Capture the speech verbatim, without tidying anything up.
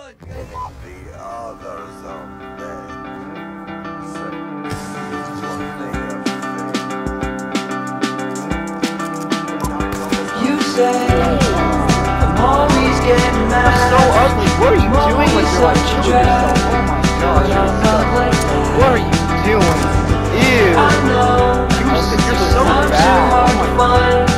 The other someday. You say I'm always getting mad. That's so ugly. What are you doing with your like children? Oh my gosh. What are you doing? Ew. I know You're so I'm too bad. hard to find.